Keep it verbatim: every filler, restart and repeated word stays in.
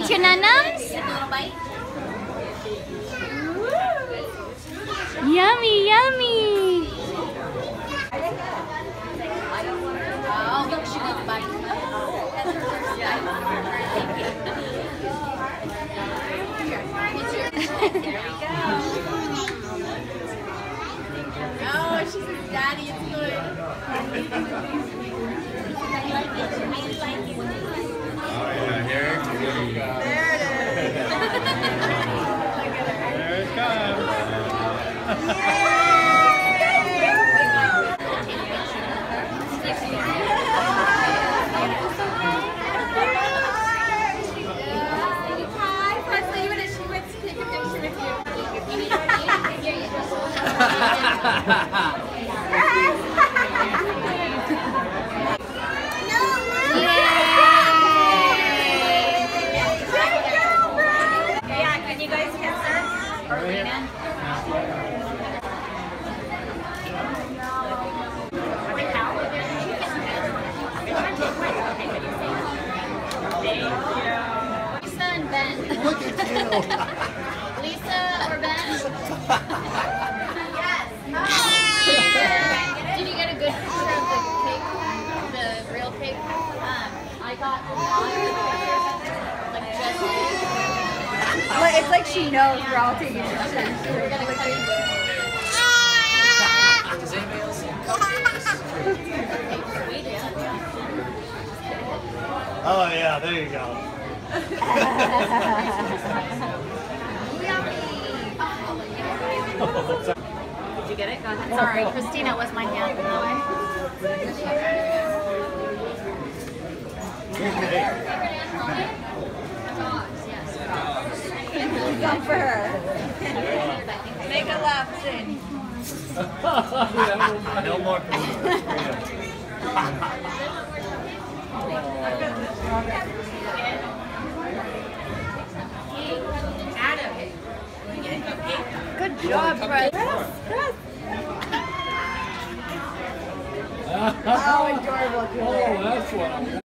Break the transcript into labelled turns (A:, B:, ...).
A: want your nanums? Yummy, yummy.
B: Oh, look, she wants to bite. There we go. Oh, she says, Daddy, it's good.
C: Oh yeah, here we go.
B: There it is.
C: There it comes.
B: Hi, First Lady, but she went to take a picture with Yeah, can you guys kiss her? Or Lena?
A: Lisa and Ben.
C: Look at you.
A: Lisa or Ben?
B: Yes.
A: Did you get a good picture of the pig? The real pig? Um, I got like just
B: Well, it's like she knows we're all taking pictures.
A: we're gonna cut it.
D: Does anybody else see
C: Oh yeah, there you go.
A: Did you get it? Go ahead. Sorry, Christina was my hand in the way.
B: Come for her. Make a laugh, Sin.
C: No more.
B: Good job, Fred. How adorable.
E: Oh, that's what I'm